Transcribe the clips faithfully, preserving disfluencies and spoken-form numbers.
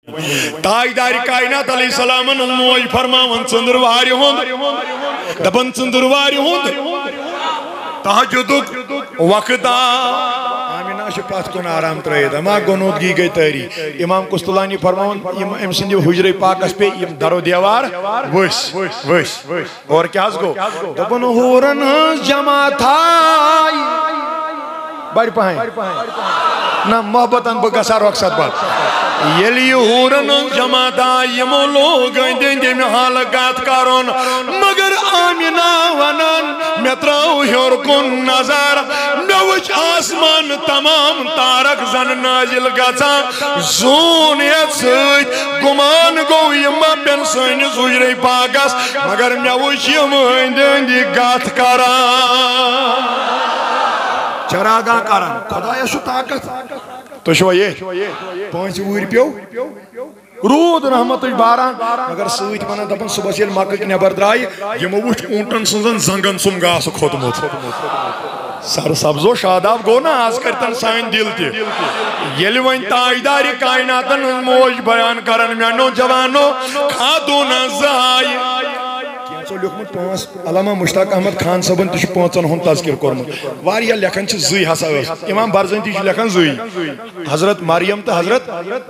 تاجدار کائنات علیہ السلام موج فرماون ژندروارِ ہُنٛد دپن ژندروارِ ہُنٛد تہجدُک وقت آمینہ چھ پتھ کن آرام ترٲیِتھ اما گنودگی گئی تٲری امام قسطلانی فرماون یم أمۍ سٕنٛدِ حجرِ پاکس پے یم درو دیوار ؤسۍ ؤسۍ اور کیٛاہ حظ گوٚو دوٚپُن ہوٗرن ہٕنٛز جماعتھاے بڑِ پہن نہ محبتن بہٕ گژھا رۄخصت پتہٕ ییٚلہِ یہِ ہوٗرن ہٕنٛز جماعت آے یِمو لوگ أنٛدۍ أنٛدۍ أمۍ حلقات کرُن مگر آمینہ ونان مےٚ ترٛاو ہیوٚر کُن نظر مےٚ وٕچھ آسمان تمام تارک زن نازل گژھان زوٗن یتھ سۭتۍ گُمان گوٚو یِم ما پٮ۪ن سٲنِس حجرے پاکس مگر مےٚ وٕچھ یِم أنٛدۍ أنٛدۍ کتھ کران چراگاہ کران خۄدایا چھُ طاقت تُہۍ چھُوا یہِ پانٛژِ وُہٕرۍ پیوٚو روٗد رحمتٕچ باران مگر سۭتۍ ونان دپان صُبحس ییٚلہِ مکٕکۍ نٮ۪بر درٛایہِ یِمو وٕچھ اوٗنٛٹن سٕنٛزن زنٛگن سُم گاسہٕ کھوٚتمُت سر سبزو شاداب گوٚو نا آز کرتن سٲنۍ دل تہِ ییٚلہِ وۄنۍ تاجدارِ کائناتن ہٕنٛز موج بیان کران میانیو جوانو خاتوٗنہ زٕ آیہِ کینٛژو لیوٚکھمُت پانٛژھ علامہ مشتاق احمد خان صٲبن تہِ چھُ پانٛژن ہُنٛد تذکر کوٚرمُت واریاہ لیکھان چھِ زٕے ہسا ٲس امام برزنتی چھُ لیکھان زٕے حضرت مریم تہٕ حضرت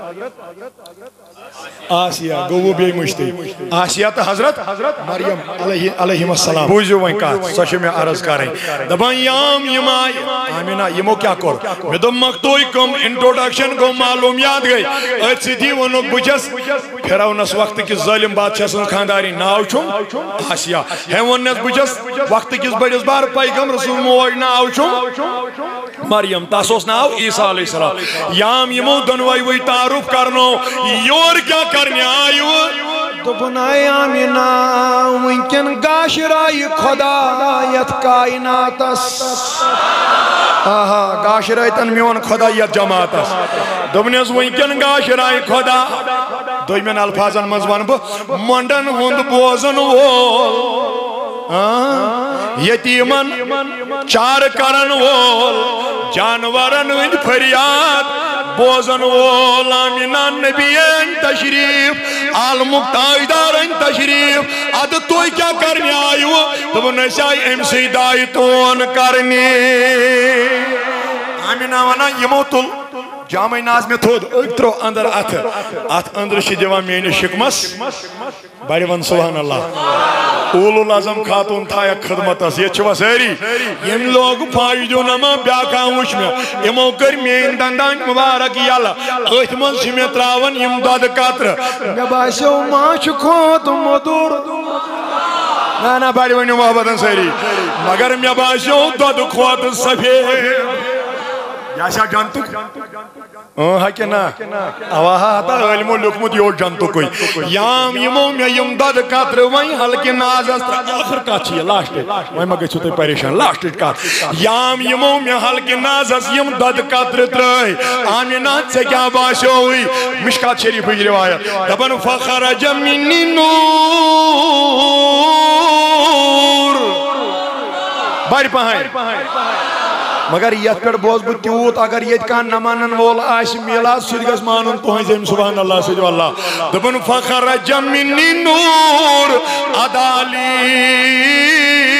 آسیہ گوٚو بیٚیہِ مٔشتٕے آسیہ تہٕ حضرت مریم علیہم السلام بوٗزِو وۄنۍ کتھ سۄ چھِ مےٚ عرض کرٕنۍ دپان یام یِم آیہِ آمینہ یِمو کیٛاہ کوٚر مےٚ دوٚپ مکتوٗے کٕم انٹروڈکشن گوٚو معلوٗمیات گٔے أتھۍ سۭتی ووٚنُکھ بہٕ چھَس فِرعونس وقتہٕ کِس ظٲلِم بادشاہ سٕنٛز خانٛدارِنۍ ناو چھُم آسیہ ہے ووٚننس بہٕ چھَس وقتہٕ کِس بٔڑِس بار پیغمبر سٕنٛز موج ناو چھُم مریم تس اوس ناو عیسیٰ علیہ السلام یام یِمو دۄنوَے تعارُف کرنو یور کیٛاہ کرنہِ آیوٕ دوٚپُن اے آمینہ وٕنکٮ۪ن گاشرایہِ خۄدا یتھ کائناتس آہا گاشرٲیتن میون خۄدا یتھ جماعتس دوٚپنس وٕنکٮ۪ن گاشرایہِ خۄدا دوٚیمٮ۪ن الفاظن منٛز ونہٕ بہٕ مۄنڈن ہُنٛد بوزن وول یتیٖمن چارٕ کرن وول جانورن ہٕنٛدۍ فریاد بوزن وول آمینہ نبی أنۍ تشریف عالمُک تاجدار أنۍ تشریف ادٕ تُہۍ کیٛاہ کرنہِ آیوٕ دوٚپُن أسۍ آیہِ أمۍ سٕے دایہِ توٗن کرنہِ آمینہ ونان یِمو تُل جامے ناز مےٚ تھوٚد أکۍ ترٛوو انٛدر اتھٕ اتھ أنٛدرٕ چھِ دِوان میٲنِس شِکمس بڑِ ون سبحان اللہ اول العظم خاتون تھایکھ خدمتس یہ چھوا سٲری یم لوگ فاش دیُن اما بیٛاکھا وٕچھ مےٚ یِمو کٔرۍ میٲنۍ دندان مُبارک یلہٕ أتھۍ منٛز چھِ مےٚ ترٛاوان یِم دۄدٕ قطرٕ مےٚ باسیو ما چھُ کھوٚت موٚدُر نہ نہ بڑِ ؤنِو محبتن سٲری مگر مےٚ باسیو دۄدٕ کھۄتہٕ سفید یہِ آسیا جنتُک ہا کہِ نہ اوا ہتا عٲلمو لیوٚکھمُت یہِ اوس جنتُکُے یام یِمو مےٚ یِم دۄدٕ قطرٕ وۄنۍ ہلکہِ نازس ٲخٕر کتھ چھِ یہِ لاسٹٕچ وۄنۍ ما گٔژھِو تُہۍ پریشان لاسٹٕچ کتھ یام یِمو مےٚ ہلکہِ نازس یِم دۄدٕ قطرٕ ترٛٲے آمینہ ژےٚ کیٛاہ باسیووٕے مشکات شریفٕچ رِوایت دپان فخرج منی نوٗر بڑِ پہن مگر یتھ پٮ۪ٹھ بوز بہٕ تیوٗت اگر ییٚتہِ کانٛہہ نہ مانن وول آسہِ میلاد سُہ تہِ گژھِ مانُن تُہنٛزِ أمۍ سبحان اللہ سۭتۍ واللہ دوٚپُن فخرج منی نوٗر ادالی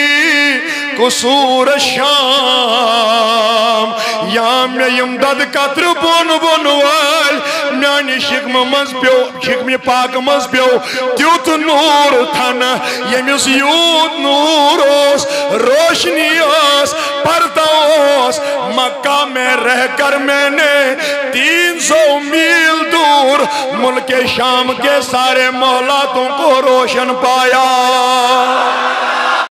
قصوٗر شام یا مےٚ یِم دۄدٕ قطرٕ بۄن بۄن وٲلۍ میانہِ شِکمہٕ منٛز پیوٚو شِکمہِ پاکہٕ منٛز پیوٚو تیُتھ نوٗر تھنہٕ ییٚمِس یوٗت نوٗر اوس روشنی ٲس پردٕ اوس مکہ میں رہ کر میں نے تین سو میل دور ملک شام کے سارے محلاتوں کو روشن پایا